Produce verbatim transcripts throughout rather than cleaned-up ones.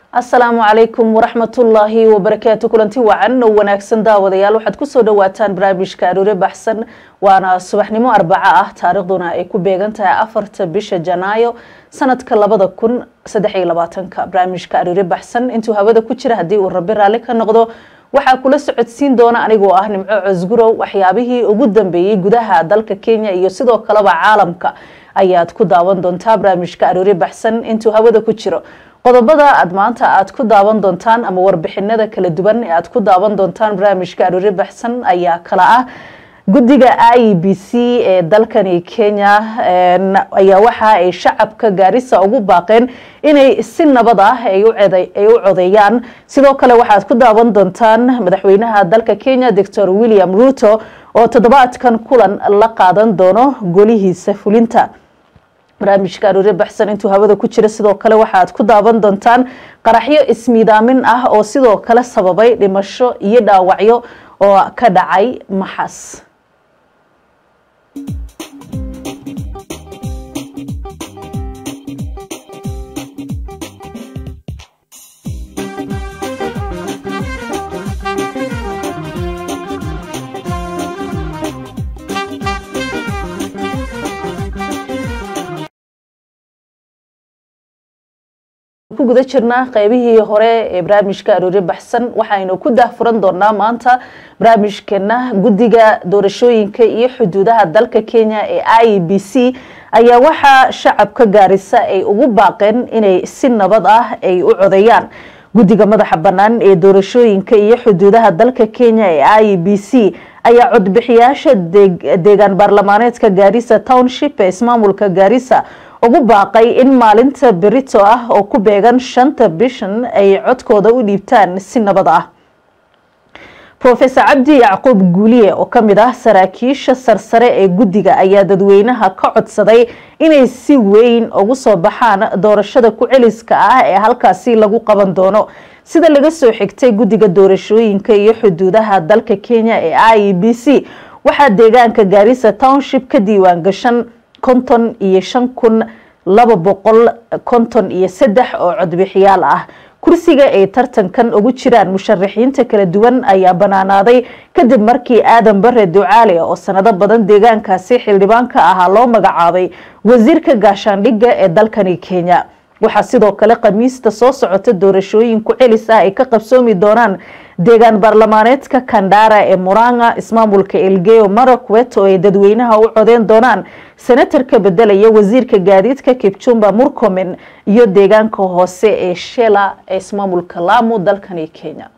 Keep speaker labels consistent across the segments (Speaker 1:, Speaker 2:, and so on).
Speaker 1: السلام عليكم ورحمة الله وبركاته. كلنتي وعن وناكسن داوديال waxaad ku soo dhawaataan barnaamijka aroore baxsan waana subaxnimo arbaca ah taariikhduna ay ku beegan tahay afarta bisha Janaayo sanadka labada kun saddex iyo labaatanka. barnaamijka aroore baxsan intuu hawada ku jira hadii uu Rabbi raali ka noqdo waxa kula socodsiin doona anigoo ah Nimco Cusgurow. waxyaabihii ugu dambeeyay gudaha dalka Kenya iyo sidoo kale caalamka ayaad ku daawan doontaa barnaamijka aroore baxsan intuu hawada ku jiro. qodobada aad maanta aad ku daawan doontaan ama warbixinada kala duwan ee aad ku daawan doontaan barnaamijka aroore baxsan ayaa kala ah guddiga I E B C ee dalkani Kenya ayaa waxa ay shacabka Gaarisa ugu baaqeen inay si nabad ah ay u codeeyaan. sidoo kale waxaad ku daawan doontaan madaxweynaha dalka Kenya Doctor William Ruto oo toddobaadkan kulan la qaadan doono golihiisa fulinta. barnaamijka aroore baxsan intuu hawada ku jira sidoo kale waxaad ku daawan doontaan qaraxyo ismiidaamin ah oo sidoo kale sababay dhimasho iyo dhaawacyo oo ka dhacay Maxas. ku guda jirnaa qaybihii hore ee barnaamijka aroore baxsan waxaynu ku daahfuran doonaa maanta barnaamijkeena guddiga doorashooyinka iyo xuduudaha dalka Kenya ee I E B C ayaa waxa shacabka Gaarisa ay ugu baaqeen inay si nabad ah ay u codeeyaan. guddiga madaxa banaan ee doorashooyinka iyo xuduudaha dalka Kenya ee I E B C ayaa codbixiyaasha deegaan baarlamaaneedka Gaarisa Township ee ismaamulka Gaarisa ugu baaqay in maalinta berito ah oo ku beegan shanta bishan ay codkooda u dhiibtaan si nabad ah. Professor Cabdi Yacquub Guuliye oo kamid ah saraakiisha sarsare ee guddiga ayaa dadweynaha ka codsaday inay si weyn ugu soo baxaan doorashada ku celiska ah ee halkaasi lagu qaban doono. sida laga soo xigtay guddiga doorashooyinka iyo xuduudaha dalka Kenya ee I E B C waxaa deegaanka Gaarisa Township ka diiwaan gashan konton iyo shan kun laba boqol konton iyo saddex oo codbixiyaal ah. kursiga ay tartankan ugu jiraan musharaxiinta kala duwan ayaa banaanaaday kadib markii Aadan Bare Ducaale oo sanado badan deegaankaasi xildhibaanka ahaa loo magacaabay wasiirka gaashaandhigga ee dalkani Kenya. waxaa sidoo kale Khamiista soo socota doorashooyin ku celis ah ay ka qabsoomi doonaan deegaan baarlamaaneedka Kandara ee Murang'a, ismaamulka Elgeyo Marakwet oo ay dadweynaha u codeyn doonaan senatarka bedelaya wasiirka gaadiidka Kipchumba Murkomen iyo deegaanka hoose ee Shela ee ismaamulka Lamu dalkani Kenya.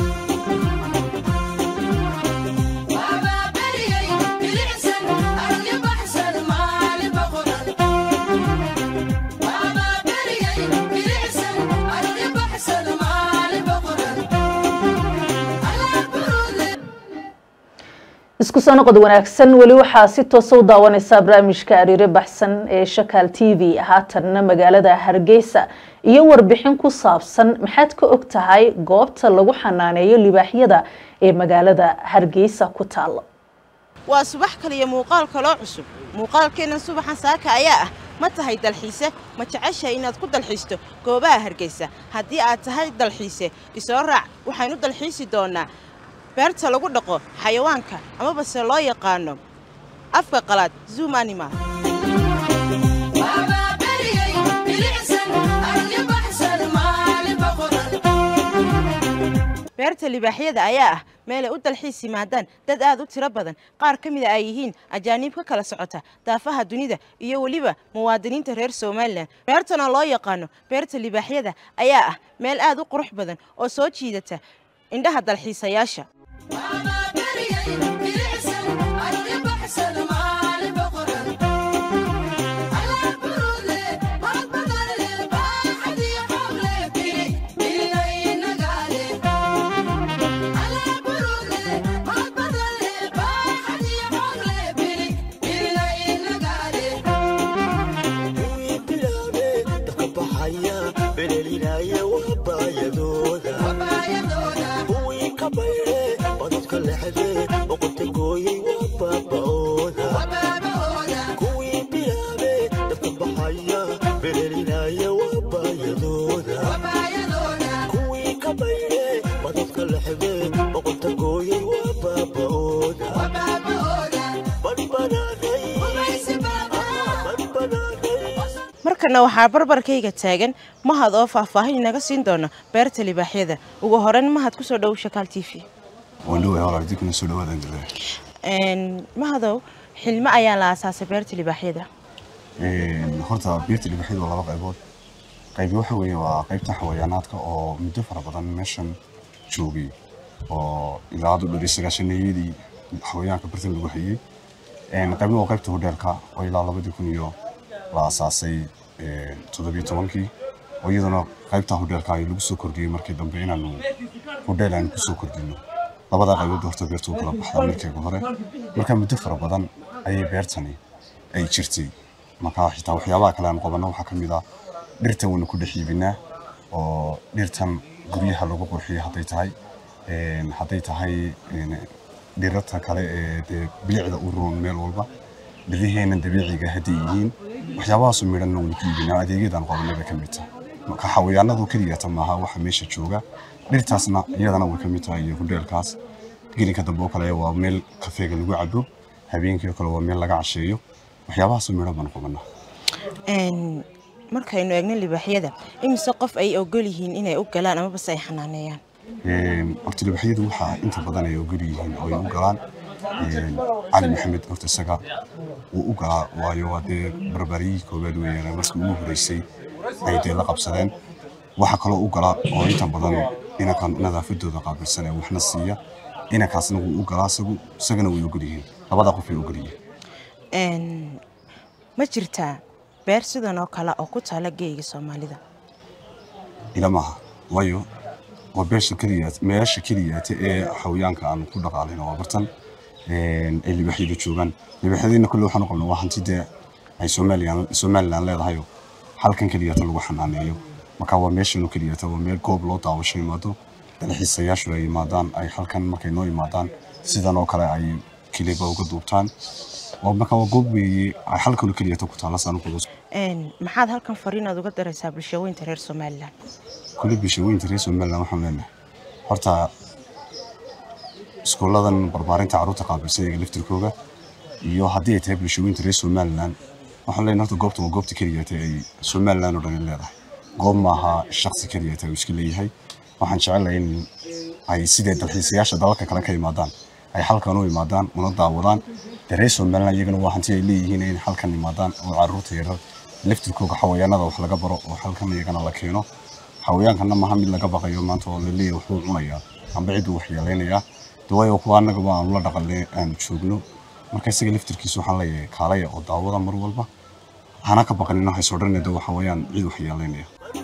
Speaker 1: isku soo noqod wanaagsan wali waxa si toos ah u daawanaysa barnaamijka aroore baxsan ee Shakaal T V haatanna magaalada Hargeysa iyo warbixin ku saabsan maxaad ka og tahay goobta lagu xanaaneeyo libaaxyada ee magaalada Hargeysa ku taal.
Speaker 2: waa subax kaliya muuqaal kale cusub. muuqaalkeena subaxan saaka ayaa ah ma tahay dalxiise ma jeceshay inaad ku dalxiisto goobaha Hargeysa. haddii aad tahay dalxiise isoo raac waxaynu dalxiisi doonaa beerta lagu dhaqo xayawaanka ama bas loo yaqaano afka qalaad zoom animal. beerta libaaxyada ayaa ah meel ay u dalxiis yimaadaan dad aad u tiro badan. qaar ka mid ah ay yihiin ajaanib ka kala socota daafaha dunida iyo waliba muwaadiniinta reer Soomaaliland. beertana loo yaqaano beerta libaaxyada ayaa ah meel aad u qurux badan oo soo jiidata indhaha dalxiisayaasha.
Speaker 3: Berelina ya wabayadooda
Speaker 2: markana waxaa barbarkayga taagan mahad oo faahfaahin inaga siin doona beerta libaaxyada ugu horeyn mahad ku soo dhow Shakaal T V
Speaker 3: wandhow hore dikna soo dhawaadaan dilay
Speaker 2: een mahadow xilmo ayaa la aasaasay beerta libaaxyada
Speaker 3: een horta beerta libaaxyada laba qaybood qayb waxa weeye waa qaybta xayawaanaadka oo muddo fara badan meeshan joogay oo ilaa hadda dhalisagaashanayadii xayawaanka bartan lagu hayay een qaybna waa qaybta hodelka oo ilaa labada kun iyo la aasaasay ee toddoba iyo tobankii oo iyadana qaybta hodelka ay lagu soo kordhiyay markii dambe inaanu hodel aan ku soo kordhino labada qaybood horta beertu kala baxday markii hore marka muddo fara badan ayay beertani ay jirtay marka xitaa waxyaabaha kale aan qabano waxa kamid ah dhirta wana ku dhaxiibina oo dhirtan guryaha lagu qurxiyo haday tahay een haday tahay dhirta kale ee bilicda u roon meel walba dhirheena dabiiciga hadii yihiin waxyaabaha soo midhan oo diibina adeegyadan qabanada kamid tahay marka xawayaanadu kaliya tamaha waxa meesha jooga dhirtaasna iyadana way kamid tahay hodelkaas gelinka dambe oo kale waa meel kafeega lagu cabo habeenkii kale waa meel laga casheeyo waxyaabaha soo midhan baan qabanaa
Speaker 2: een markaynu eegno libaaxyada imisa qof ay ogol yihiin inay u galaan ama bas ay xanaaneeyaan
Speaker 3: een horta libaaxyadu waxa inta badan ay ogol yihiin oo ay u galaan een Ali Maxamed horta isaga uu u galaa waayo wade barbari koobaad weeyaan markii uu horeysay ay dee la qabsadeen waxa kale oo u galaa oo inta badan ina kan nadaafadooda qaabilsan ee waxna siiya ina kaasna uu u galaa isagu isagana way ogol yihiin labada qof ay ogol yihiin
Speaker 2: een ma jirtaa beer sidan oo kale oo ku taala geeyga Soomaalida
Speaker 3: ilamaha wayo waa beesha kaliya meesha kaliya ee xawayaanka aan ku dhaqaaleyno waa bartan een ay libaaxyadu joogan libaaxyadina kullu waxaan qabnaa waa hantida ay Soomaaliyan Soomaaliland leedahay halkan kaliya tan lagu xanaaneeyo marka waa meesha kaliya tan waa meel goob loo daawasho imaado dalxiisayaashu ay imaadaan ay halkan markay noo imaadaan sidan oo kale ay kaliya uga duubtaan oo marka waa goob weeye ay halkan kaliya tan ku taalasaan ku
Speaker 2: een maxaad halkan fariinaad uga daraysaa bulshooyinka reer Soomaaliland
Speaker 3: kulli bulshooyinka reer Soomaaliland waxaan leenahay horta iskooladan barbaarinta caruurta qaabilsan ee laftirkooda iyo haddii ay tahay bulshooyinka reer Soomaaliland waxaan leenahay horta goobta waa goobta kaliya ee Soomaaliland oo dhan leedahay goob maaha shakhsi kaliya ee iska leeyahay waxaan jecelahay in ay sidee dalxiisayaasha dalalka kale ka imaadaan ay halkan u imaadaan una daawadaan reer Soomaaliland iyagana waa hanti ay leeyihiin in halkan imaadaan oo caruurta yar laftirkooda xawayaanada wax laga baro oo halkan iyagana la keeno xawayaankana ma mid laga baqayo maanta oo la leeyahay wuxuu cunayaa amba cid wax yeeleenaya dawaayo kuwa anaga baan la dhaqanay aan joogno marka isaga laftirkiisu waxaan leeyahay kaalaya oo daawada mar walba hana ka baqanina hay soo dhanaydo waxa weeyaan cid wax yeeleenaya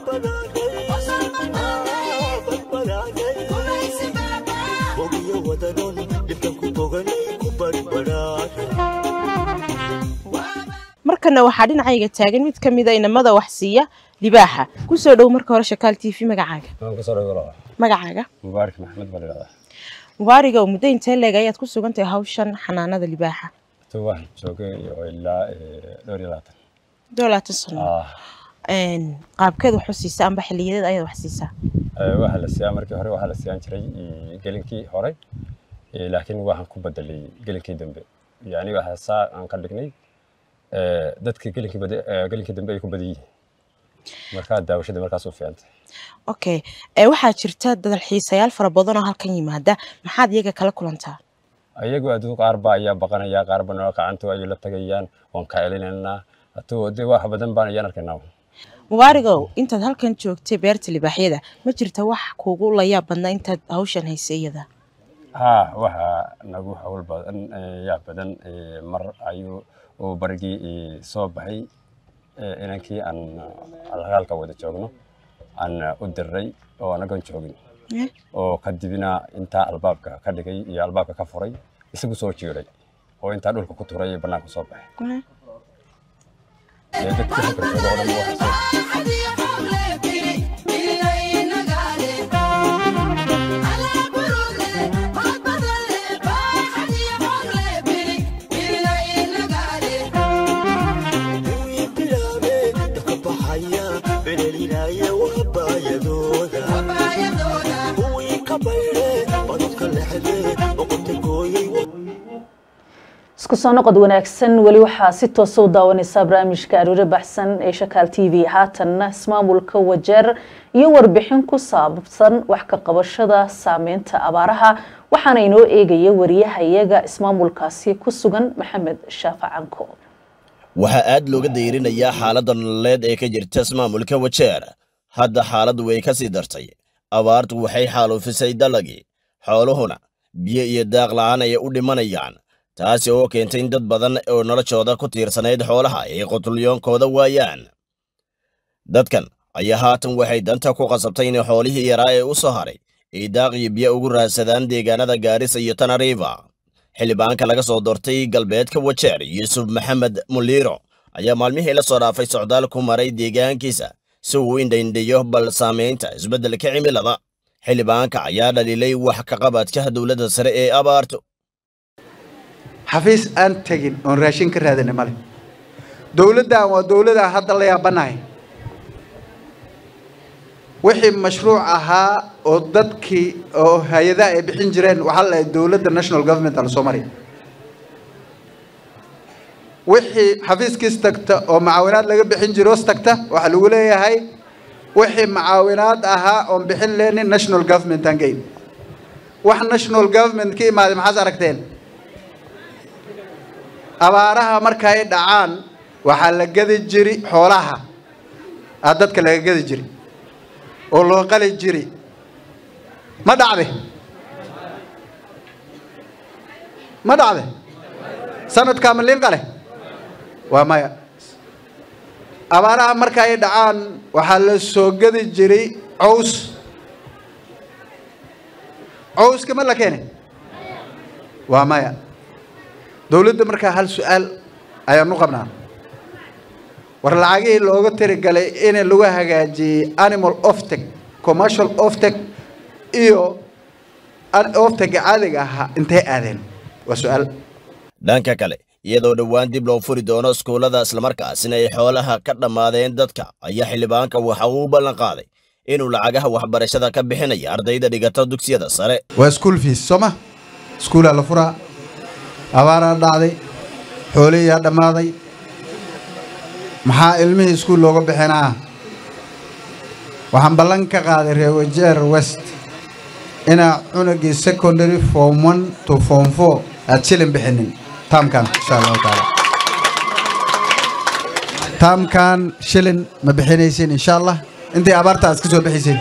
Speaker 2: markana waxaa dhinacayga taagan mid kamid ah inamada wax siiya libaaxa ku soo dhow marka hore Shakaal T V magacaaga
Speaker 4: waan ku soo dhawaado
Speaker 2: magacaaga
Speaker 4: Mubaarak Maxamed Balada
Speaker 2: Mubaarak oo muddo intee leeg ayaad ku sugan tahay hawshan xanaanada libaaxa
Speaker 4: to wax joogay oo ilaa dhowr iyo labaatan
Speaker 2: dowladda sano een qaabkeed wax siisa amba xilliyeed ayaad wax siisaa
Speaker 4: ee waxa la siyaa markii hore waxa la siyaan jiray gelinkii hore ee laakiin waxaan ku bedelay gelinkii dambe yaani waxa saa aan ka dhignay ee dadka gelinkii bada gelinkii dambe ay ku badiyeen marka daawashada markaas oo fiicantay
Speaker 2: okay ee waxa jirta dalxiisayaal fara badan oo halkan yimaada maxaad iyaga kala kulantaa
Speaker 4: ayagu aduu qaar baa ayaa baqanaya qaar baa noo qacanto ay la tagayaan waan ka celinayna atoo de wax badan baan ayaan arkaynaa
Speaker 2: Mubaarak intaad halkan joogtay beerta libaaxyada ma jirta wax kuugu la yaab badna intaad hawshan haysayada
Speaker 4: ha waxa nagu hawl badan yaab badan mar ayuu oo barigi soo baxay inankii aan halka wada joogno aan u diray oo anagan joogin oo kadibina inta albaabka ka dhigay iyo albaabka ka furay isagu soo jiiray oo inta dhulka ku turay banaanka soo baxay dadka ka jooga oo dhan waxa
Speaker 5: Benelina ya wabayadooda, huwi kabayre
Speaker 1: soo noqod wanaagsan wali waxa si toos ah u daawanaysa barnaamijka aroore baxsan ee Shakaal T V haatanna ismaamulka Wajeer iyo warbixin ku saabsan wax ka qabashada saameynta abaaraha waxaana inoo eegaya wariyahayaga ismaamulkaasi ku sugan Maxamed Shaafacanko.
Speaker 5: waxa aad looga deyrinayaa xaaladda nololeed ee ka jirta ismaamulka Wajeer hadda xaaladdu way ka sii dartay abaartu waxay xaalufisay dalagii xooluhuna biyo iyo daaq la'aan ay u dhimanayaan taasi oo keentay in dad badan oo noloshooda ku tiirsanayd xoolaha ay qutulyoonkooda waayaan dadkan ayaa haatan waxay danta ku qasabtay in xoolihii yaraa ee u soo haray ay daaq iyo biyo ugu raadsadaan deegaanada Gaarisa iyo Tana River xildhibaanka laga soo doortay galbeedka Wajeer Yuusuf Maxamed Muliro ayaa maalmihii la soo dhaafay socdaal ku maray deegaankiisa si uu indhaindhayo bal saameynta isbeddelka cimilada xildhibaanka ayaa dhaliilay wax ka qabadka dawladda sare ee abaartu
Speaker 6: xafiis aan tagin oo raashin ka raadinay male dawladda waa dawladda hadda la yaabanahay wixii mashruuc ahaa oo dadkii oo hay'adaha ay bixin jireen waxa la dawladda national government al Soomaaliya wixii xafiiskiis tagta oo macaawinaad laga bixin jiro tagta waxa lagu leeyahay wixii macaawinaad ahaa oo bixin leenin national government aan geyn wax national government ka imaad maxaad aragteen abaaraha marka ay dhacaan waxa la gadi jiri xoolaha aad dadka laga gadi jiri oo loo qali jiri ma dhacday ma dhacday sanadka malin qale waa maya abaaraha marka ay dhacaan waxa la soo gadi jiri caws caws kama la keenay waa maya dawladda marka hal su'aal ayaan u qabnaa war lacagii looga tiri galay in lagu hagaajiyay animal offtake commercial offtake iyo offtake caadiga ah intee aadeen waa su'aal
Speaker 5: dhanka kale iyadoo dhawaan dib loo furi doono iskuulada isla markaasina ay xoolaha ka dhamaadeen dadka ayaa xildhibaanka waxa uu ballan qaaday inuu lacagaha waxbarashada ka bixinayo ardayda dhigata dugsiyada sare
Speaker 6: waa school fees soma iskuula la furaa abaara dhacday xoolihiya dhamaaday maxaa ilmihii iskuul looga bixinaa waxaan ballan ka qaaday reer Wajeer West ina cunugii secondary form one to form four aad shilin bixinin taamkan insha Allah taala taamkan shilin ma bixinaysin insha Allah intii abaarta iska soo bixiseen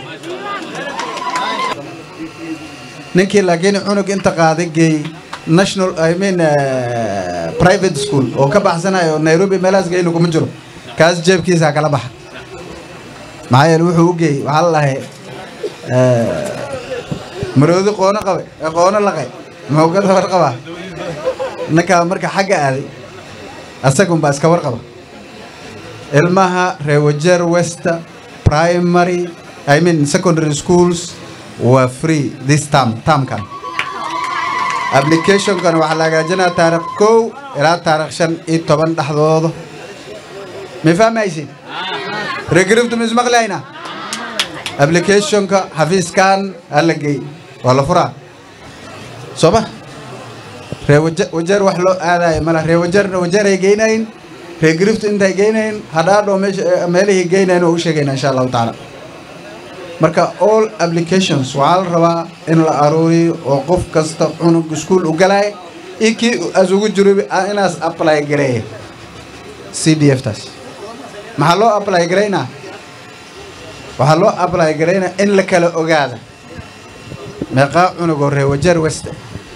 Speaker 6: ninkii laakiin cunug inta qaaday geey national I mean uh, private school oo ka baxsanayo Nairobi meelaas geeyno kuma jiro kaas jeebkiisa kala bax maayel wuxuu u geey waxa la lahay ee maroodi qoona qabay qoona laqay moogada war qaba naka marka xagga aaday asagun baa iska war qaba ilmaha reer Wajeer West primary I mean secondary schools were free this term term kan application kan waxa laga jana taariikh kow ilaa taariikh shan iyo toban dhaxdooda ma fahmaysi regriftu mismaqlayna application ka xafiiskan alagay wala fura soba reer Wajeer wax loo aaday mala reer Wajeer Wajeer ay geynayn regriftu intay geynayn hadaado meelihii geynayn oo u sheegayna insha Allah taala marka all applications waxa la rabaa in la arooriyo oo qof kasta cunug school u galay iki azugu jiro inaas apply gareey C D F tas maxaa loo apply gareeyna waxa loo apply gareeyna in la kala ogaado meeqa cunug oo reer Wajeer West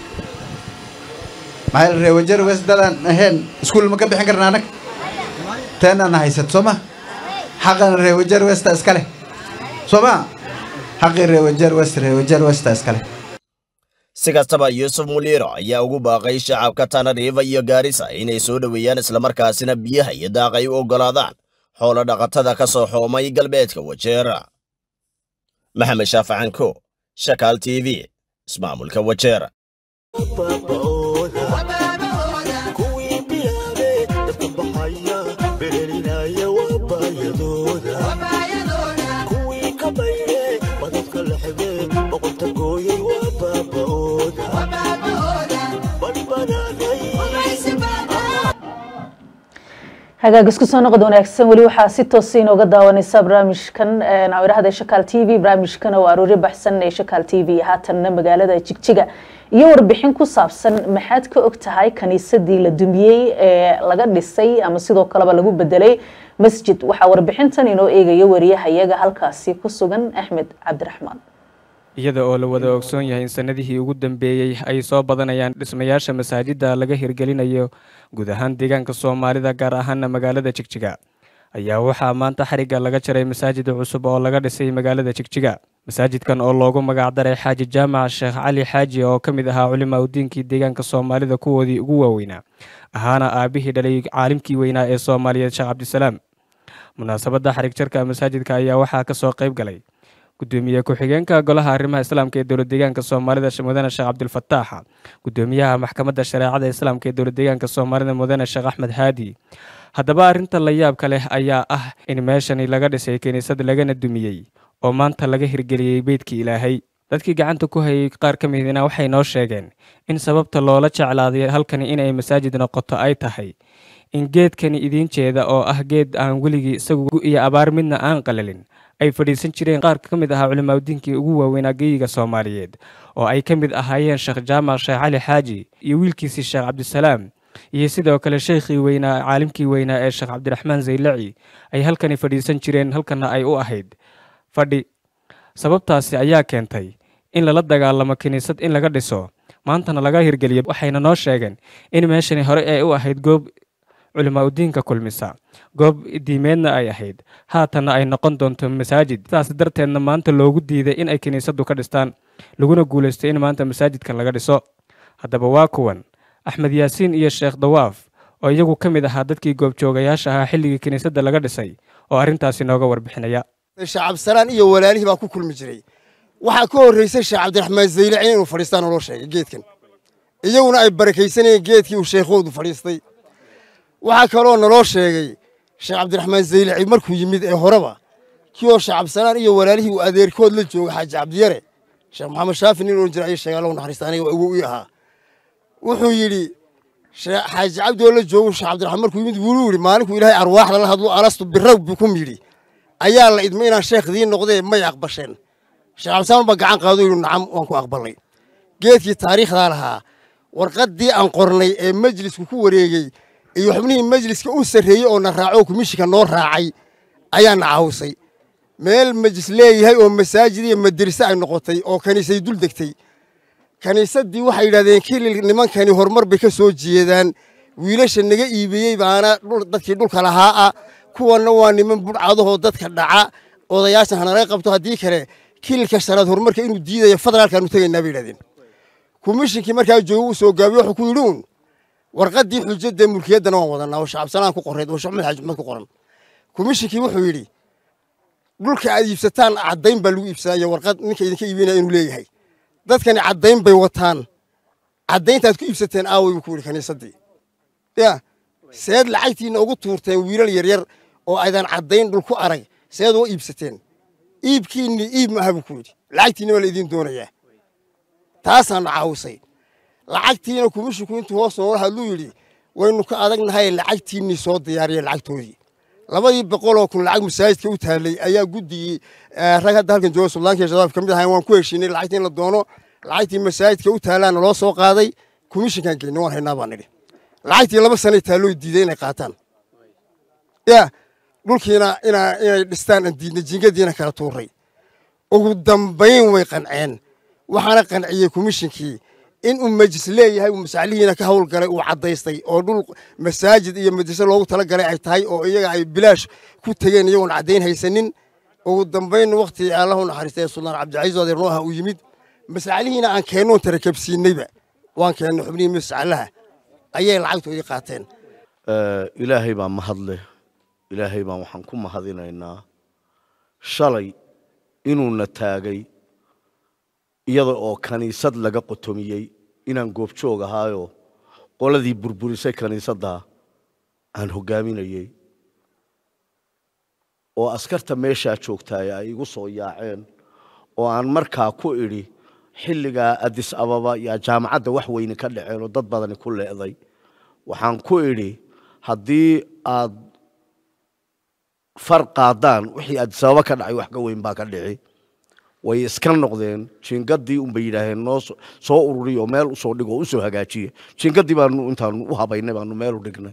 Speaker 6: maxay reer Wajeer West dadan ahayn school ma ka bixin karnaa anag tan ana haysat soma xaqan reer Wajeer West iskale soma xaqi reer Wajeer West reer Wajeer West iskale
Speaker 5: si kastaba Yuusuf Muliro ayaa ugu baaqay shacabka Tana River iyo Gaarisa inay soo dhaweeyaan isla markaasina biyaha iyo daaqay u ogolaadaan xoolo dhaqatada ka soo xoomay galbeedka Wajeer Maxamed Shaafacanko Shakaal T V ismaamulka Wajeer
Speaker 7: وبابا
Speaker 1: hagaag isku soo noqod wanaagsan wali waxaa si toos ah inooga daawanaysa barnaamijkan naawirahada Shakaal T V barnaamijkan oo aroori baxsan ee Shakaal T V haatanna magaalada Jigjiga iyo warbixin ku saabsan maxaad ka og tahay kaniisadii la dumiyay ee laga dhisay ama sidoo kale lagu bedelay masjid waxa warbixintan inoo eegayo wariyahayaga halkaasi ku sugan Axmed Cabdiraxmaan
Speaker 7: iyada oo la wada ogsoon yahay in sanadihii ugu dambeeyay ay soo badanayaan dhismayaasha masaajida laga hirgelinayo guud ahaan deegaanka Soomaalida gaar ahaan magaalada Jigjiga ayaa waxaa maanta xariga laga jaray masaajid cusub oo laga dhisay magaalada Jigjiga masaajidkan oo loogu magac daray Xaaji Jaamac Sheekh Cali Xaaji oo kamid ahaa culimada diinka deegaanka Soomaalida kuwoodii ugu waaweynaa ahaana aabihii dhalay caalimkii weynaa ee Soomaaliyeed Sheekh Cabdisalaam munaasabada xarig jarka masaajidka ayaa waxaa ka soo qayb galay gudoomiye ku-xigeenka golaha arrimaha islaamka ee dowladda deegaanka Soomaalida Mudane Sheekh Cabdul Fattaax gudoomiyaha maxkamadda shariicada islaamka ee dowladda deegaanka Soomaalida Mudane Sheekh Axmed Haadi haddaba arrinta la yaab kale ayaa ah in meeshani laga dhisay kaniisad lagana dumiyay oo maanta laga hirgeliyay beedkii Ilaahay dadkii gacanta ku hayay qaar ka mid ah waxay noo sheegeen in sababta loola jeclaaday halkani inay masaajid noqoto ay tahay in geedkani idin jeeda oo ah geed aan weligii isagu iyo abaar midna aan qalalin ay fadhiisan jireen qaar ka mid ah culimada diinka ugu waaweynaa geeyiga Soomaaliyeed oo ay ka mid ahaayeen Sheekh Jaamac Sheekh Cali Xaaji iyo wiilkiisa Sheekh Cabdisalaam iyo sidoo kale sheekhii weynaa caalimkii weynaa ee Sheekh Cabdiraxmaan Zaylaci ay halkani fadhiisan jireen halkana ay u ahayd fadhi sababtaasi ayaa keentay in lala dagaalamo kaniisad in laga dhiso maantana laga hirgeliyo waxayna noo sheegeen in meeshani hore ay u ahayd goob culimada diinka kulmisa goob diimeedna ay ahayd haatana ay noqon doonto masaajid taas darteedna maanta loogu diiday in ay kaniisadu ka dhistaan laguna guuleystay in maanta masaajidkan laga dhiso haddaba waa kuwan Axmed Yaasiin iyo Sheekh Dawaaf oo iyagu ka mid ahaa dadkii goobjoogayaasha ahaa xilligii kaniisada laga dhisay oo arrintaasi nooga warbixinaya
Speaker 8: Sheekh Cabdisalaam iyo walaalihii baa ku kulmi jiray waxa ka horeysay Sheekh Cabdiraxmaan Zaylaci inuu fadhiistaan oo loo sheegay geedkan iyaguna ay barakaysanayeen geedkii uu sheekhoodu fadhiistay waxa kaloo naloo sheegay Sheekh Cabdiraxmaan Zaylaci markuu yimid ee horeba kiyoo Sheekh Cabdisalaam iyo walaalihii uu adeerkood la joogay Xaaji Cabdiyare Sheekh Maxamed Shaafi nin oo jiray sheegay loo naxariistaanay oo ugu yahaa wuxuu yiri Xaaji Cabdi oo la joogo Sheekh Cabdiraxmaan markuu yimid wuu yiri maalinku Ilaahay arwaaxda la hadlo alastu birab ku yiri ayaa la idmo inaan sheekhdii noqday may aqbasheen Sheekh Cabdisalaam ba gacan qaado inuu nacam waan ku aqbalay geedkii taariikhda lahaa warqadii aan qornay ee majlisku ku wareegay iyo xubnihii majliska u sareeyay oo na raaco kumishika noo raacay ayaa nacaawsay meel majlis leeyahay oo masaajid iyo madrasa ay noqotay oo kaniisad dul degtay kaniisadii waxay yiraahdeen kilil nimankani horumar bay ka soo jeedaan wiilasha naga iibiyay baana dadkii dhulka lahaa kuwana waa niman budcadaho dadka dhaca odayaasha hanarey qabto hadii kale kililka sharaad horumarka inuu diidayo federaalkan u tagaynaa bay yiraahdeen kumishinkii markaa joogu soo gaabiyo wuxuu ku yidhuun warqadii xujada mulkiyadana waan wadanaa oo Sheekh Cabdisalaam ku qoreed oo Sheekh Maxamed Xaaji ku qoran kumishinkii wuxuu yiri dhulka aad iibsataan cadayn baa lagu iibsaday warqad ninka idinka iibinaya inuu leeyahay dadkani cadayn bay wataan cadayntaad ku iibsateen aaway ku yiri kaniisadii ya seed lacagtiina ugu tuurteen wiilal yar yar oo aydan cadayn dhul ku arag seed oo iibsateen iibkiini iib ma habu ku yiri lacagtiina wala idin doonaya taasaan caawsay lacagtiina kumishinku intuu hoos noo hadluu yiri waynu ka adagnahay lacagtiini soo diyaariyay lacagtoodii labadii boqol oo kun lacag masaajidka u taalay ayaa guddigii rag hadda halkan jooga Soomaaliya shaqada kamid ahay waan ku heshiinay lacagtiin la doono lacagtii masaajidka u taalaana loo soo qaaday kumishinkan geeyna waan haynaa baan nidhi lacagtii laba sano taaloo diiday inay qaataan ya dhulkiina ina inay dhistaan aan diidna jingadiina kala tuuray ugu dambayn way qanceen waxaana qanciyay kumishinkii in uu majlis leeyahay uu masaalihiina ka hawl galay uu cadaystay oo dhul masaajid iyo madrasa loogu tala galay ay tahay oo iyaga ay bilaash ku tageen iyagoon cadayn haysanin ugu dambayn waqti Allahu naxariistay Sultan Cabdicasiis oo deernooha uu yimid masaalihiina aan keenon tarakabsiinayba waan keenno xubnihii masaalaha ayay lacagtoodii qaateen
Speaker 9: ilaahay baa mahadle ilaahay baan waxaan ku mahadinaynaa shalay inuu na taagay iyada oo kaniisad laga qotomiyay inaan goobjoog ahaayo qoladii burburisay kaniisadda aan hogaaminayay oo askarta meesha joogtay ay igu soo yaaceen oo aan markaa ku idhi xilliga Addis Ababa ya jaamacadda wax weyn ka dhaceen oo dad badan ku leeday waxaan ku idhi haddii aad far qaadaan wixii Addis Ababa ka dhacay wax ka weyn baa ka dhici way iska noqdeen jingadii un bay yiraahdeen noo soo ururiyo meel u soo dhigo u soo hagaajiye jingadii baanu intaan u habaynay baanu meel u dhignay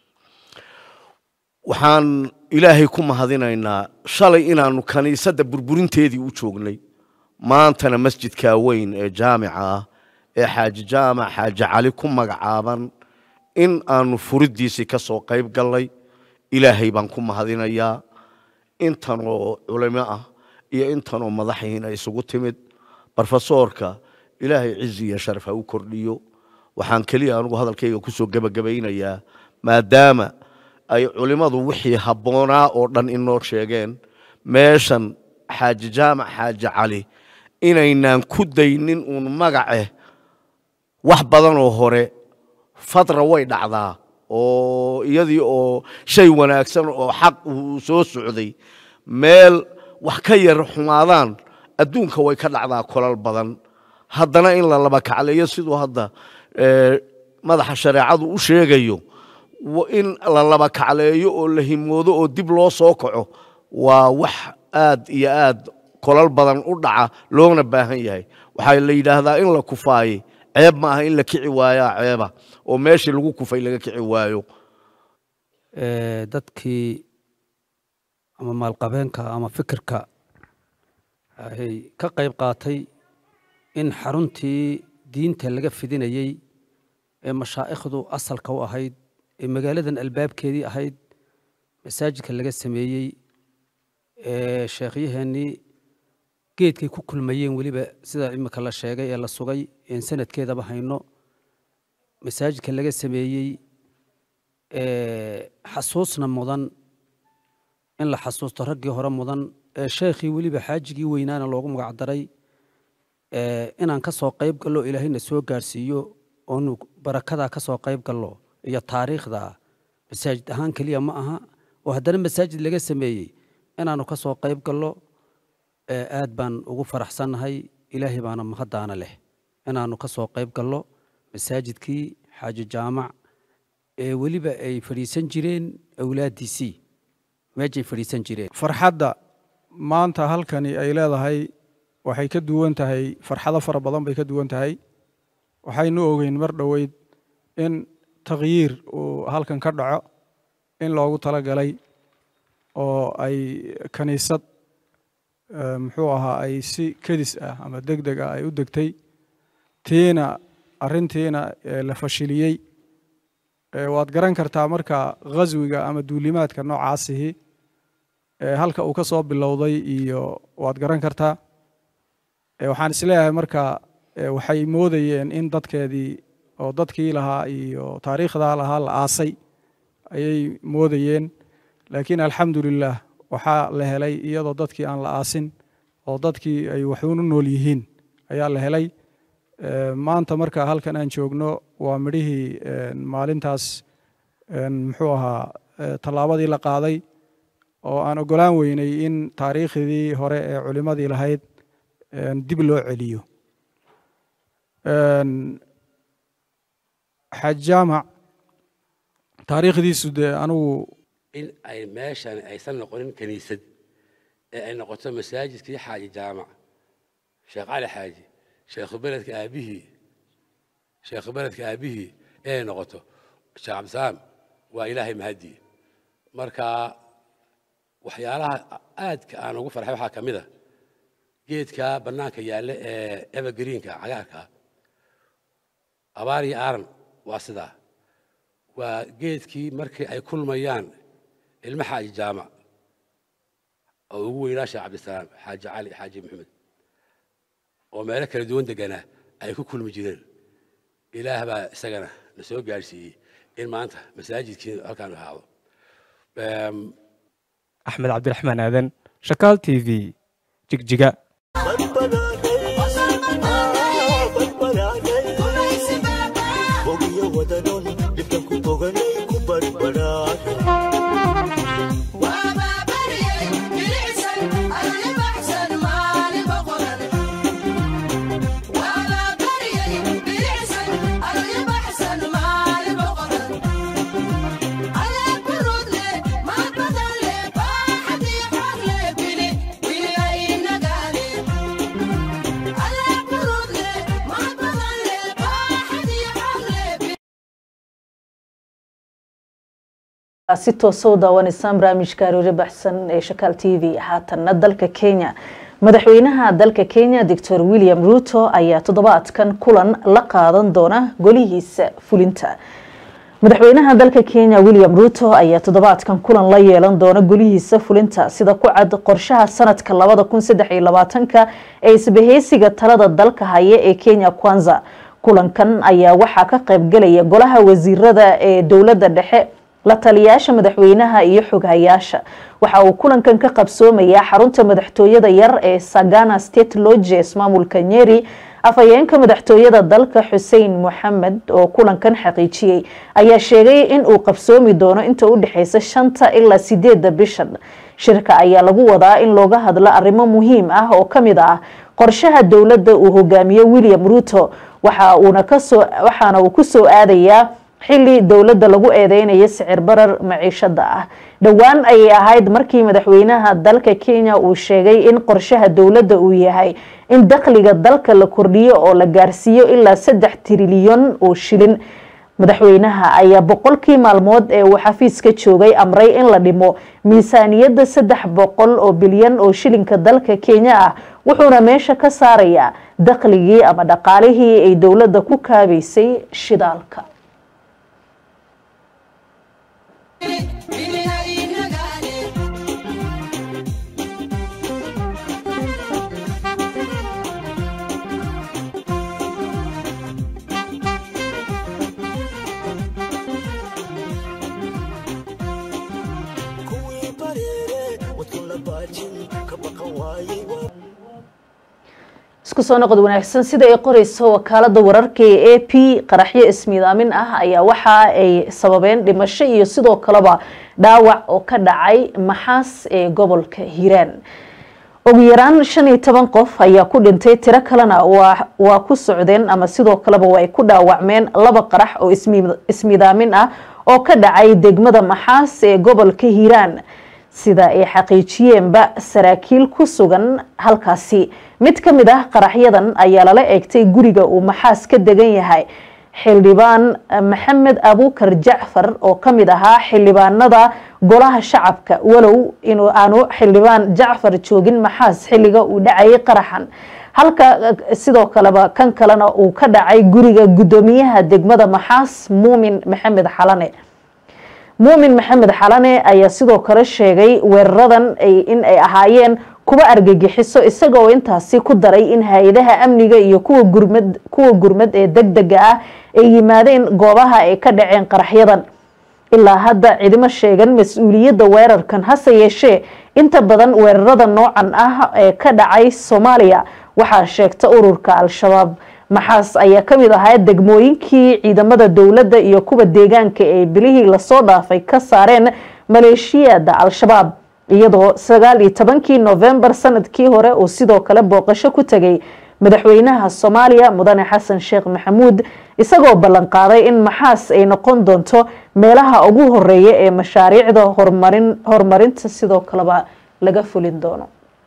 Speaker 9: waxaan ilaahay ku mahadinaynaa shalay inaanu kaniisadda burburinteedii u joognay maantana masjidka weyn ee jaamica ah ee xaaji jaamac xaaji cali ku magacaaban in aanu furidiisii ka soo qayb galnay ilaahay baan ku mahadinayaa intan oo culimo ah iyo intan oo madaxiina isugu timid barfasoorka ilaahay cizi iyo sharaf ha u kordhiyo waxaan kaliya anigu hadalkayga ku soo gabagabaynayaa maadaama ay culimadu wixii habboonaa oo dhan inoo sheegeen meeshan xaaji jaamac xaaji cali inaynaan ku daynin uun magace wax badan oo hore fadra way dhacdaa oo iyadii oo shay wanaagsan oo xaq uu soo socday meel wax ka yar xumaadaan adduunka way ka dhacdaa kolal badan haddana in la laba kacleeyo siduu hadda madaxa shareecadu u sheegayo in la laba kacleeyo oo la himoodo oo dib loo soo kaco waa wax aad iyo aad kolal badan u dhaca loona baahan yahay waxaa la yidhaahdaa in la kufaayey ceeb ma aha in la kici waayaa ceeba oo meeshii lagu kufay laga kici waayo
Speaker 10: dadkii ama maalqabeenka ama fikirka ay ka qayb qaatay in xaruntii diinta laga fidinayey ee mashaa'ikhdu asalka u ahayd ee magaaladan albaabkeedii ahayd masaajidka laga sameeyey ee sheekhyaheenii geedkay ku kulmayeen weliba sida imika la sheegay ee la sugay een sanadkeedaba hayno masaajidka laga sameeyey ee xasuusna mudan in la xasuusto raggii hore mudan ee sheekhii weliba xaajigii weynaana loogu magac daray ee inaan ka soo qayb gallo ilaahayna soo gaarsiiyo oonu barakadaa ka soo qayb gallo iyo taariikhda masaajid ahaan keliya ma aha oo haddana masaajid laga sameeyey inaanu ka soo qayb gallo aad baan ugu faraxsannahay ilaahay baana mahadaana leh inaanu ka soo qayb gallo masaajidkii xaaji jaamac ee weliba ay fadhiisan jireen awlaadiisii meeshay fadhiisan jireen
Speaker 11: farxadda maanta halkani ay leedahay waxay ka duwan tahay farxado fara badan bay ka duwan tahay waxaynu ogeyn mar dhoweyd in taqyiir uu halkan ka dhaco in loogu talagalay oo ay kaniisad muxuu ahaa ay si kadis ah ama degdeg ah ay u degtay tiina arrintiina la fashiliyey waad garan kartaa marka ghaswiga ama duulimaadka noocaasihi halka uu ka soo bilowday iyo waad garan kartaa waxaan isleeyahay marka waxay moodayeen in dadkeedii oo dadkii lahaa iyo taariikhdaa lahaa la aasay ayay moodayeen laakiin alxamdulilah waxaa la helay iyadoo dadkii aan la aasin oo dadkii ay waxuun u nool yihiin ayaa la helay maanta marka halkan aan joogno waa midhihii maalintaas muxuu ahaa tallaabadii la qaaday oo aan ogolaan weynay in taariikhdii hore ee culimadii lahayd dib loo celiyo xaaj jaamac taariikhdiisu dee anugu
Speaker 12: in ay meeshan aysan noqonin kaniisad ee ay noqoto masaajidkii xaaji jaamac sheekh cali xaaji sheekhu beledka aabihii sheekhu beledka aabihii inay noqoto sheekh cabdisalaam waa ilaahay mahadii marka waxyaalaha aadka aan ugu farxay waxaa ka mid a geedka bannaanka yaalla ee evergreenka cagaarka abaar iyo aaran waa sidaa waa geedkii markii ay kulmayaan ilmo xaaji jaamac oo ugu weynaa sheekh cabdisalaam xaaji cali xaaji maxamed oo meelo kala duwan deganaa ay ku kulmi jireen ilaah baa isagana na soo gaarsiiyey in maanta masaajidkii halkaan ahaado
Speaker 7: axmed cabdiraxmaan aadan shakaal t v jigjiga
Speaker 13: Bye.
Speaker 1: si toos u daawanaysan barnaamijka Aroori Baxsan ee Shakaal T V haatan dalka Kenya madaxweynaha dalka Kenya Doctor William Ruto ayaa toddobaadkan kulan la qaadan doona golihiisa fulinta madaxweynaha dalka Kenya William Ruto ayaa toddobaadkan kulan la yeelan doona golihiisa fulinta sida ku cad qorshaha sanadka laba kun saddex iyo labaatan ee isbahaysiga talada dalka haya ee Kenya Kwanza kulankan ayaa waxa ka qayb galaya golaha wasiirada ee dawladda dhexe la taliyaasha madaxweynaha iyo xoghayaasha waxa uu kulankan ka qabsoomaya xarunta madaxtooyada yar ee Sagana State Lodge maamulka Nyeri afayeenka madaxtooyada dalka Hussein Mohamed oo kulankan xaqiijiyay ayaa sheegay in uu qabsoomi doono inta u dhaxaysa shanta ilaa sideed bishan shirka ayaa lagu wadaa in looga hadlo arrimo muhiim ah oo kamid ah qorshaha dawladda uu hogaamiyo William Ruto waxa uuna ka soo waxaana uu ku soo aadayaa xilli dawladda lagu eedeynayo sicir barar maciishada ah dhawaan ay ahayd markii madaxweynaha dalka Kenya uu sheegay in qorshaha dawladda uu yahay in dakhliga dalka la kordhiyo oo la gaarsiiyo ilaa saddex trilyan oo shilin madaxweynaha ayaa boqolkii maalmood ee uu xafiiska joogay amray in la dhimo miisaaniyadda saddex boqol oo bilyan oo shilinka dalka Kenya ah wuxuuna meesha ka saarayaa dakhligii ama dhaqaalihii ay dawladda ku kaabaysay shidaalka isku soo noqod wanaagsan sida ay qorayso wakaalada wararka ee A P qaraxyo ismiidaamin ah ayaa waxa ay sababeen dhimasho iyo sidoo kaleba dhaawac oo ka dhacay Maxaas ee gobolka Hiiraan ugu yaraan shan iyo toban qof ayaa ku dhintay tiro kalena waa ku socdeen ama sidoo kaleba way ku dhaawacmeen laba qarax oo ismiidaamin ah oo ka dhacay degmada Maxaas ee gobolka Hiiraan sida ay xaqiijiyeenba saraakiil ku sugan halkaasi mid ka mid ah qaraxyadan ayaa lala eegtay guriga uu Maxaas ka degan yahay xildhibaan Maxamed Abuukar Jacfar oo ka mid ahaa xildhibaanada golaha shacabka walow inuu aanu xildhibaan Jacfar joogin Maxaas xilliga uu dhacay qaraxan halka sidoo kaleba kan kalena uu ka dhacay guriga gudoomiyaha degmada Maxaas Muumin Maxamed Xalane Muumin Maxamed Xalane ayaa sidoo kale sheegay weeraradan ay in ay ahaayeen kuwa argagixiso isagoo intaasi ku daray in hay'adaha amniga iyo kuwa gurmad kuwa gurmad ee degdega ah ay yimaadeen goobaha ay ka dhaceen qaraxyadan ilaa hadda cidima sheegan mas'uuliyadda weerarkan hase yeeshee inta badan weerarada noocan ah ee ka dhacay Soomaaliya waxa sheegta ururka Al-Shabaab Maxaas ayaa kamid ahaa degmooyinkii ciidamada dawladda iyo kuwa deegaanka ee bilihii la soo dhaafay ka saareen maleeshiyada Al-Shabaab iyadoo sagaal iyo tobankii November sanadkii hore oo sidoo kale booqasho ku tagay madaxweynaha Soomaaliya Mudane Xasan Sheekh Maxamuud isagoo ballan qaaday in Maxaas ay noqon doonto meelaha ugu horeeya ee mashaariicda horumarin horumarinta sidoo kaleba laga fulin doono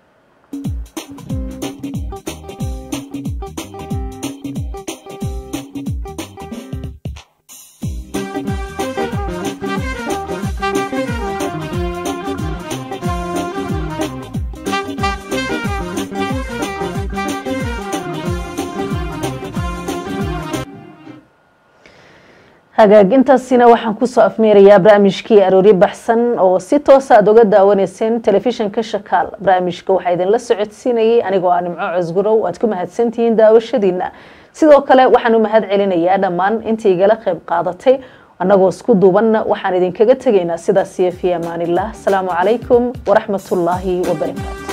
Speaker 1: hagaagintaasina waxaan ku soo afmeerayaa barnaamijkii Aroori Baxsan oo si toos ah uga daawaneyseen telefishinka Shakaal barnaamijka waxa idin la socodsiinayay anigoo aan Nimco Cusgurow aad ku mahadsantihiin daawashadiina sidoo kale waxaan u mahad celinayaa dhammaan intii igala qayb qaadatay anagoo isku duuban waxaan idin kaga tageynaa sidaas iyo fi amaanillah assalamu alaykum wa rahmatullahi wa barakatuh